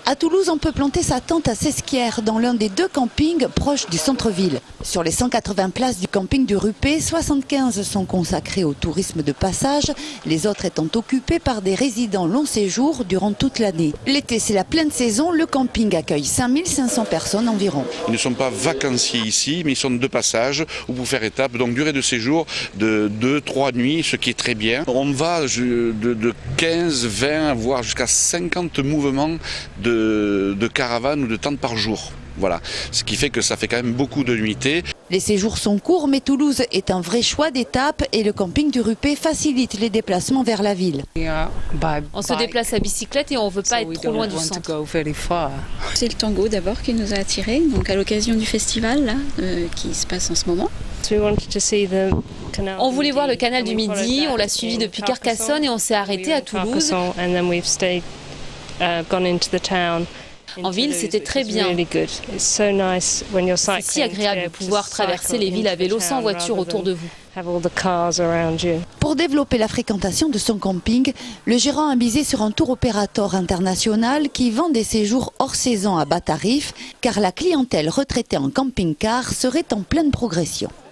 À Toulouse, on peut planter sa tente à Sesquières, dans l'un des 2 campings proches du centre-ville. Sur les 180 places du camping du Rupé, 75 sont consacrées au tourisme de passage, les autres étant occupées par des résidents long séjour durant toute l'année. L'été, c'est la pleine saison, le camping accueille 5500 personnes environ. Ils ne sont pas vacanciers ici, mais ils sont de passage ou pour faire étape. Donc durée de séjour de 2-3 nuits, ce qui est très bien. On va de 15, 20, voire jusqu'à 50 mouvements de caravanes ou de tentes par jour. Voilà, ce qui fait que ça fait quand même beaucoup de nuitées. Les séjours sont courts, mais Toulouse est un vrai choix d'étape et le camping du Rupé facilite les déplacements vers la ville. On se déplace à bicyclette et on ne veut pas être trop loin du centre. C'est le tango d'abord qui nous a attirés, donc à l'occasion du festival là, qui se passe en ce moment. On voulait voir le canal du Midi, on l'a suivi depuis Carcassonne et on s'est arrêté à Toulouse. En ville, c'était très bien. C'est si agréable de pouvoir traverser les villes à vélo sans voiture autour de vous. Pour développer la fréquentation de son camping, le gérant a misé sur un tour opérateur international qui vend des séjours hors saison à bas tarif, car la clientèle retraitée en camping-car serait en pleine progression.